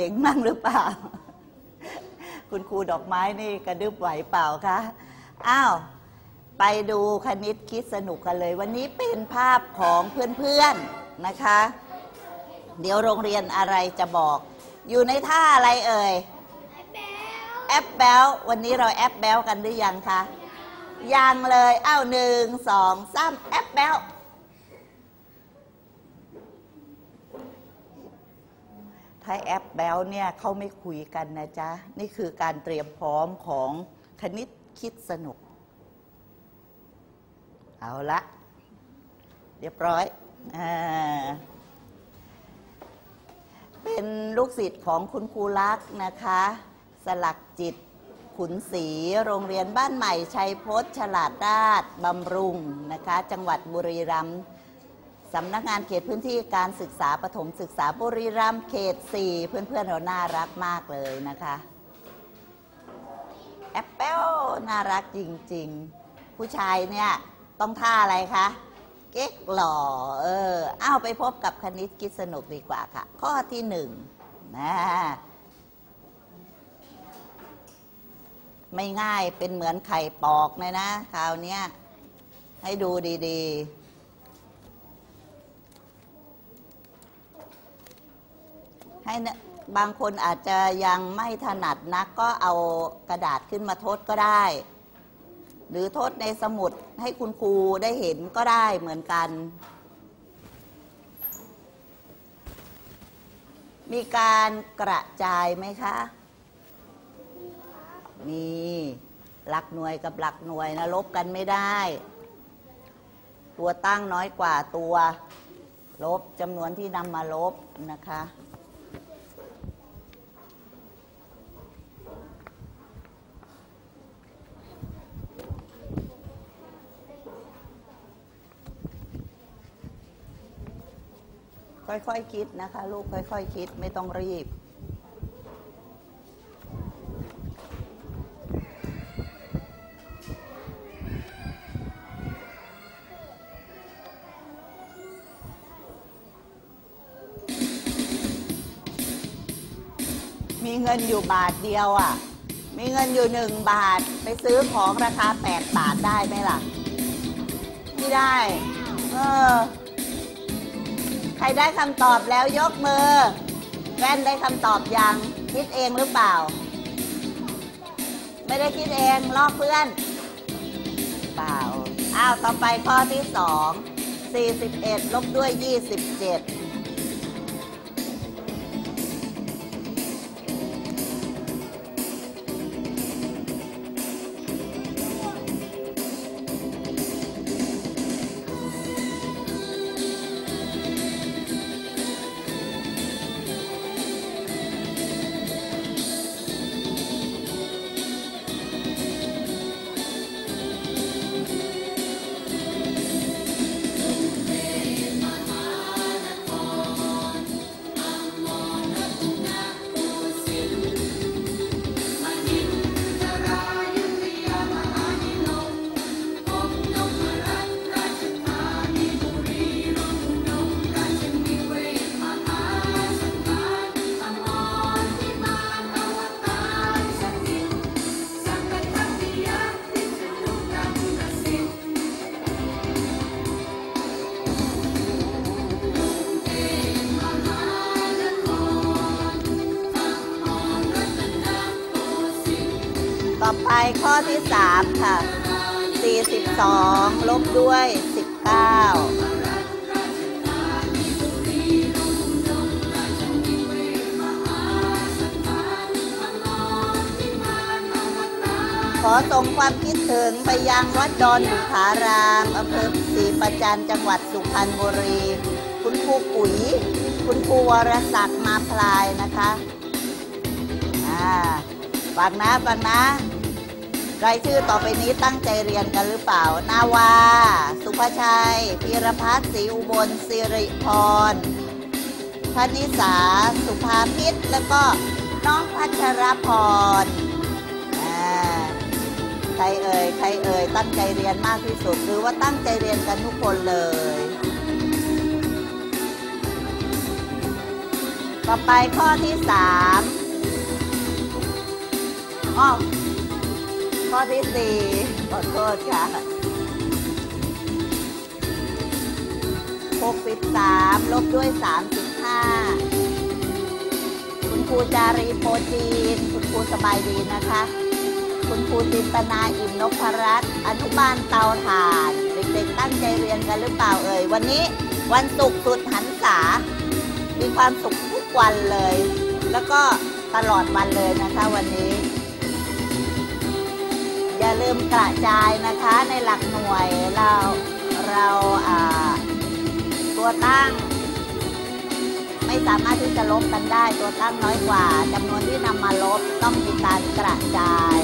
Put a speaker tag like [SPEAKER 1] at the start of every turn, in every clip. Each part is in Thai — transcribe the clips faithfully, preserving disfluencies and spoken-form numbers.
[SPEAKER 1] งมั่งหรือเปล่าคุณครูดอกไม้นี่กระดึบไหวเปล่าคะอ้าวไปดูคณิตคิดสนุกกันเลยวันนี้เป็นภาพของเพื่อนๆนะคะเดี๋ยวโรงเรียนอะไรจะบอกอยู่ในท่าอะไรเอ่ยแอปแบลวันนี้เราแอปแบลกันหรือยังคะยังเลยอ้าวหนึ่งสองสามแอปแบลถ้าแอปแบลเนี่ยเขาไม่คุยกันนะจ๊ะนี่คือการเตรียมพร้อมของคณิตคิดสนุกเอาละเรียบร้อยอ่าเป็นลูกศิษย์ของคุณครูลักษณ์นะคะสลักจิตขุนศรีโรงเรียนบ้านใหม่ชัยพจน์ฉลาดราชบำรุงนะคะจังหวัดบุรีรัมย์สำนักงานเขตพื้นที่การศึกษาประถมศึกษาบุรีรัมย์เขตสี่เพื่อนๆเราน่ารักมากเลยนะคะแอปเปิลน่ารักจริงๆผู้ชายเนี่ยต้องท่าอะไรคะเก๊กหล่อเออเอาไปพบกับคณิตคิดสนุกดีกว่าค่ะข้อที่หนึ่งนะไม่ง่ายเป็นเหมือนไข่ปอกเลยนะคราวนี้ให้ดูดีๆให้บางคนอาจจะยังไม่ถนัดนักก็เอากระดาษขึ้นมาทดก็ได้หรือทดในสมุดให้คุณครูได้เห็นก็ได้เหมือนกันมีการกระจายไหมคะมีหลักหน่วยกับหลักหน่วยนะลบกันไม่ได้ตัวตั้งน้อยกว่าตัวลบจำนวนที่นำมาลบนะคะค่อยๆ ค, คิดนะคะลูกค่อยๆ ค, คิดไม่ต้องรีบมีเงินอยู่บาทเดียวอ่ะมีเงินอยู่หนึ่งบาทไปซื้อของราคาแปดบาทได้ไหมล่ะไม่ได้เออใครได้คำตอบแล้วยกมือแว่นได้คำตอบยังคิดเองหรือเปล่าไม่ได้คิดเองลอกเพื่อนเปล่าอ้าวต่อไปข้อที่สองสี่สิบเอ็ดลบด้วยยี่สิบเจ็ดต่อไปข้อที่สามค่ะสี่สิบสองลบด้วยสิบเก้าขอส่งความคิดถึงไปยังวัดดอนบุภารามอำเภอศรีประจันจังหวัดสุพรรณบุรีคุณครูปุ๋ยคุณครูวรศักดิ์มาพลายนะคะอ่าฟังนะฟังนะรายชื่อต่อไปนี้ตั้งใจเรียนกันหรือเปล่านาวาสุภชัยพีรพัฒน์ศรีอุบลสิริพรพนิสาสุภาพิษแล้วก็น้องพัชรพรใครเอ่ยใครเอ่ยตั้งใจเรียนมากที่สุดหรือว่าตั้งใจเรียนกันทุกคนเลยต่อไปข้อที่สามอ้อข้อที่สี่ขอโทษค่ะหกสิบสามลบด้วยสามสิบห้าคุณครูจารีโพจีนคุณครูสบายดีนะคะคุณครูจินตนาอิ่มนพรัตน์อนุบาลเตาถ่านเด็กๆตั้งใจเรียนกันหรือเปล่าเอ่ยวันนี้วันศุกร์สุดหันษามีความสุขทุกวันเลยแล้วก็ตลอดวันเลยนะคะวันนี้อย่าลืมกระจายนะคะในหลักหน่วยเราเราอ่าตัวตั้งไม่สามารถที่จะลบกันได้ตัวตั้งน้อยกว่าจำนวนที่นำมาลบต้องมีการกระจาย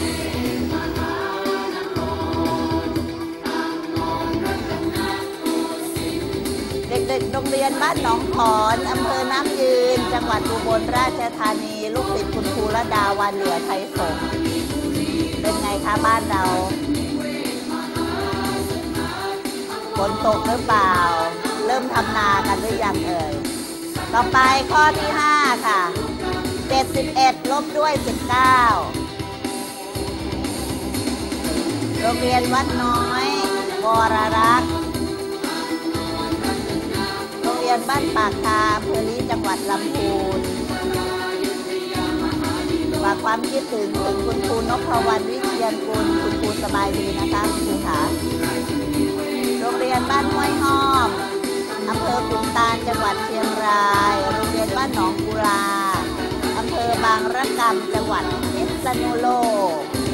[SPEAKER 1] เด็กๆโรงเรียนบ้านหนองขอนอำเภอน้ำยืนจังหวัดอุบลราชธานีลูกศิษย์คุณครูระดาวันเหลือไทยสงฆ์เป็นไงคะบ้านเราฝนตกหรือเปล่าเริ่มทำนากันหรือยังเอ่ยต่อไปข้อที่ห้าค่ะเจ็ดสิบเอ็ดลบด้วยสิบเก้าโรงเรียนวัดน้อยวรรักษ์โรงเรียนบ้านปากคาอำเภอลีจังหวัดลำพูนฝากความคิดถึงถึงคุณครูนพวรรณวิเชียรกุลคุณครูสบายดีนะคะคุณครูคะโรงเรียนบ้านห้วยห้อมอำเภอขุนตาลจังหวัดเชียงรายโรงเรียนบ้านหนองกุลาอำเภอบางระกำจังหวัดพิษณุโลก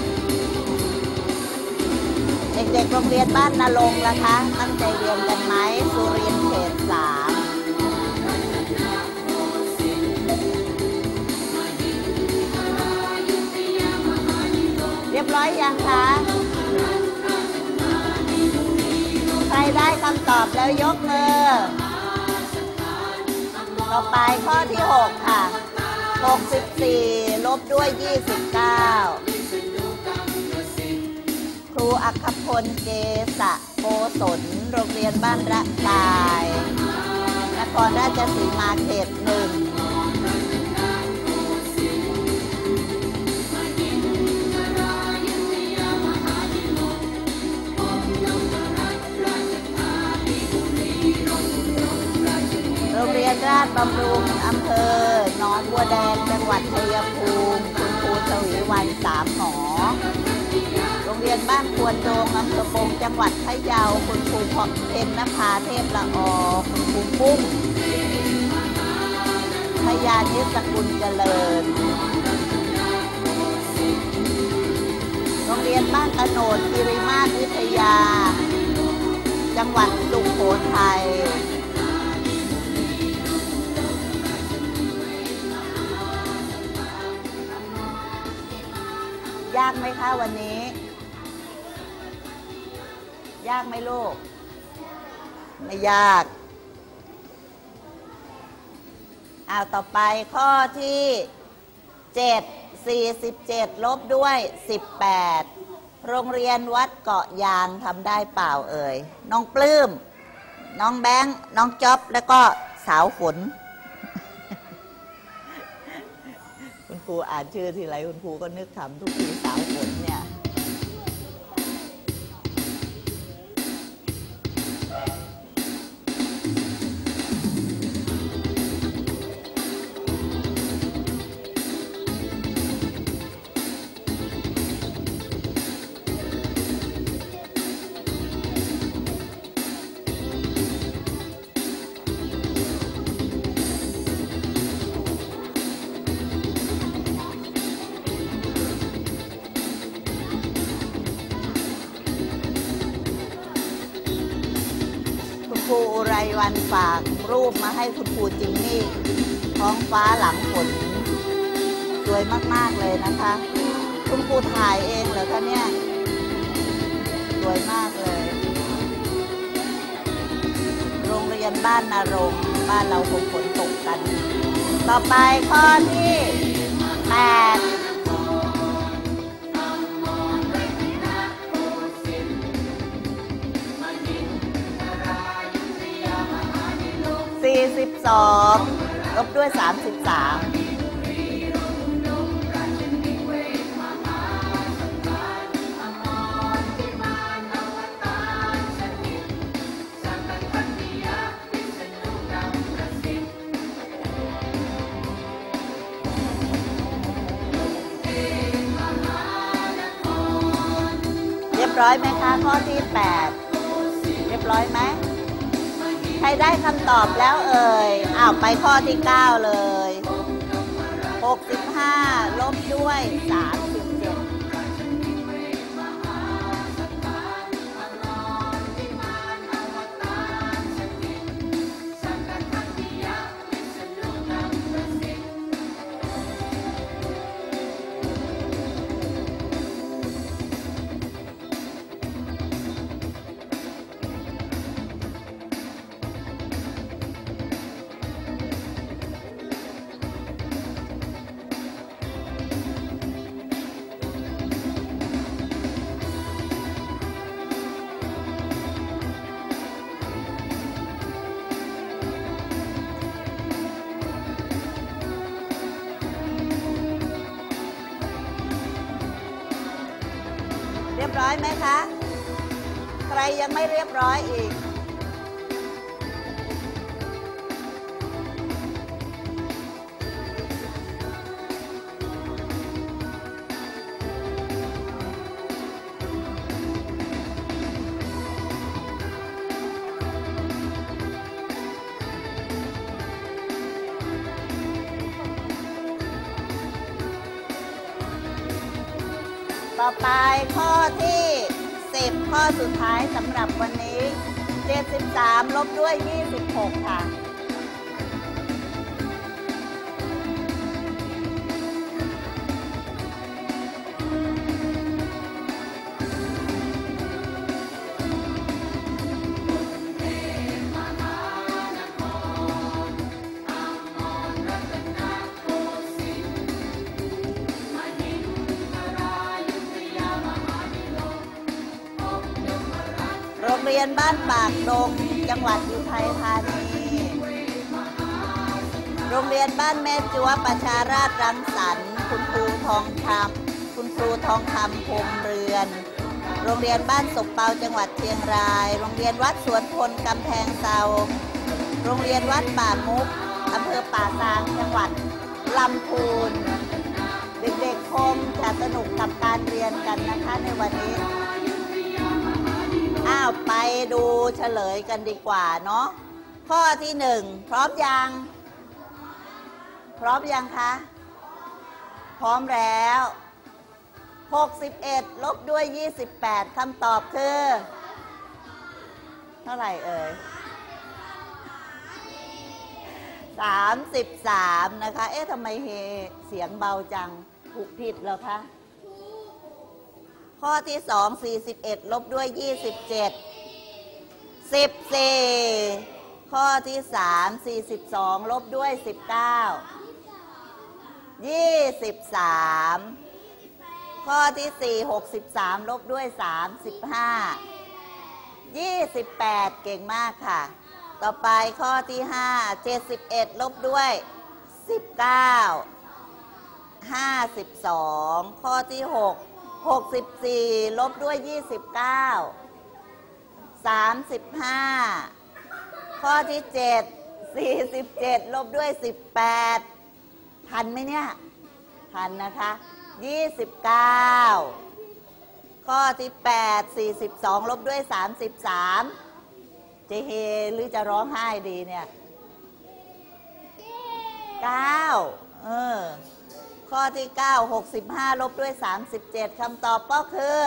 [SPEAKER 1] เด็กๆโรงเรียนบ้านนาลงล่ะคะตั้งใจเรียนกันไหมสุรินทร์เขตสามเรียบร้อยยังคะใครได้คำตอบแล้วยกมือต่อไปข้อที่หกค่ะหกสิบสี่ลบด้วยยี่สิบเก้าครูอัครพลเกษะโกศลโรงเรียนบ้านระกายนครราชสีมาเขตหนึ่งโรงเรียนราชบำรุงอำเภอหนองบัวแดงจังหวัดชัยภูมิคุณครูชวีวันสามหมอโรงเรียนบ้านควนโดงอำเภอปงจังหวัดพะเยาคุณครูเพ็ญนภาเทพละอคุณครูปุ้งพยานิสกุลเจริญโรงเรียนบ้านตะโนดกิริมาศวิทยาจังหวัดสุโขทัยยากไหมคะวันนี้ยากไหมลูกไม่ยากเอาต่อไปข้อที่เจ็ด สี่สิบเจ็ดลบด้วยสิบแปดโรงเรียนวัดเกาะยางทำได้เปล่าเอ่ยน้องปลื้มน้องแบงค์น้องจ๊อบแล้วก็สาวฝนคุณครูอ่านชื่อทีไรคุณครูก็นึกขำทุกทีสาวฝนเนี่ยครูอุไรวันฝากรูปมาให้คุณครูจิมมี่ท้องฟ้าหลังฝนสวยมากๆเลยนะคะคุณครูถ่ายเองเหรอคะเนี่ยสวยมากเลยโรงเรียนบ้านนารงบ้านเราคงฝนตกกันต่อไปข้อที่แปดสี่สิบสองลบด้วยสามสิบสามเรียบร้อยไหมคะข้อที่แปดเรียบร้อยไหมใครได้คำตอบแล้วเอ่ยอ้าวไปข้อที่เก้าเลยหกสิบห้าลบด้วยสามสิบเจ็ดเรียบร้อยไหมคะใครยังไม่เรียบร้อยอีกต่อไปข้อที่สิบข้อสุดท้ายสำหรับวันนี้เจ็ดสิบสามลบด้วยยี่สิบหกค่ะโรงเรียนบ้านปากดงจังหวัดอุทัยธานีโรงเรียนบ้านแม่จัวประชาราษฎร์รังสรรค์คุณครูทองคำคุณครูทองคำพรมเรือนโรงเรียนบ้านศกเปาจังหวัดเชียงรายโรงเรียนวัดสวนพลกำแพงเซาโรงเรียนวัดป่ามุกอำเภอป่าซางจังหวัดลำพูนเด็กๆคงจะสนุกกับการเรียนกันนะคะในวันนี้อ้าวไปดูเฉลยกันดีกว่าเนาะข้อที่หนึ่งพร้อมยังพร้อมยังคะพร้อมแล้วหกสิบเอ็ดลบด้วยยี่สิบแปดคำตอบคือเท่าไหร่เอ่ยสามสิบสามนะคะเอ๊ะทำไมเฮเสียงเบาจังถูกผิดเหรอคะข้อที่สองสี่สิบเอ็ดลบด้วยยี่สิบเจ็ดสิบสี่ข้อที่สามสี่สิบสองลบด้วยสิบเก้ายี่สิบสามข้อที่สี่หกสิบสามลบด้วยสามสิบห้ายี่สิบแปดเก่งมากค่ะต่อไปข้อที่ห้าเจ็ดสิบเอ็ดลบด้วยสิบเก้าห้าสิบสองข้อที่หกหกสิบสี่ลบด้วยยี่สิบเก้าสามสิบห้าข้อที่เจ็ดสี่สิบเจ็ดลบด้วยสิบแปดทันไหมเนี่ยทันนะคะยี่สิบเก้าข้อที่แปดสี่สิบสองลบด้วยสามสิบสามจะเฮหรือจะร้องไห้ดีเนี่ยเก้าเออข้อที่เก้า หกสิบห้าลบด้วยสามสิบเจ็ดคำตอบก็คือ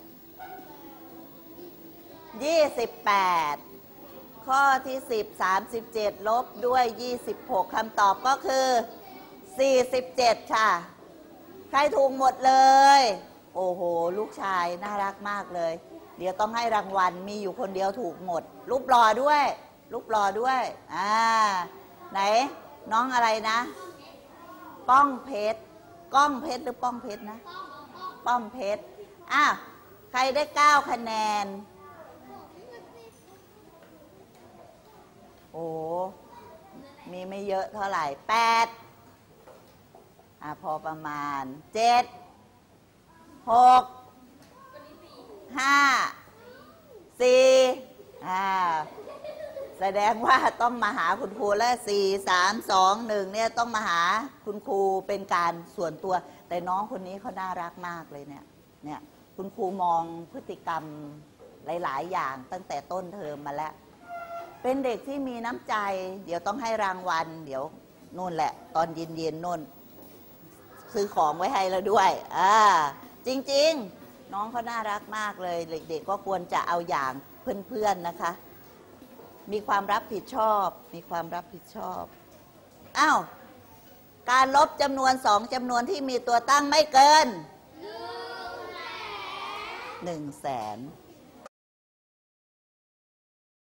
[SPEAKER 1] ยี่สิบแปดข้อที่สิบ สามสิบเจ็ดลบด้วยยี่สิบหกคำตอบก็คือสี่สิบเจ็ดค่ะใครถูกหมดเลยโอ้โหลูกชายน่ารักมากเลยเดี๋ยวต้องให้รางวัลมีอยู่คนเดียวถูกหมดรูปรอด้วยรูปรอด้วยอ่าไหนน้องอะไรนะป้องเพชรก้องเพชรหรือป้องเพชรนะป้องเพชรอ้าวใครได้เก้าคะแนนโอ้มีนี้ไม่เยอะเท่าไหร่แปดอ่ะพอประมาณเจ็ดหกห้าสี่อ่าแสดงว่าต้องมาหาคุณครูแล้วสี่สามสองหนึ่งเนี่ยต้องมาหาคุณครูเป็นการส่วนตัวแต่น้องคนนี้เขาน่ารักมากเลยเนี่ยเนี่ยคุณครูมองพฤติกรรมหลายๆอย่างตั้งแต่ต้นเทอมมาแล้วเป็นเด็กที่มีน้ำใจเดี๋ยวต้องให้รางวัลเดี๋ยวนู่นแหละตอนเย็นๆนู่นซื้อของไว้ให้แล้วด้วยอ่าจริงๆน้องเขาน่ารักมากเลยเด็กๆก็ควรจะเอาอย่างเพื่อนๆนะคะมีความรับผิดชอบมีความรับผิดชอบอ้าวการลบจำนวนสองจำนวนที่มีตัวตั้งไม่เกินหนึ่งแสน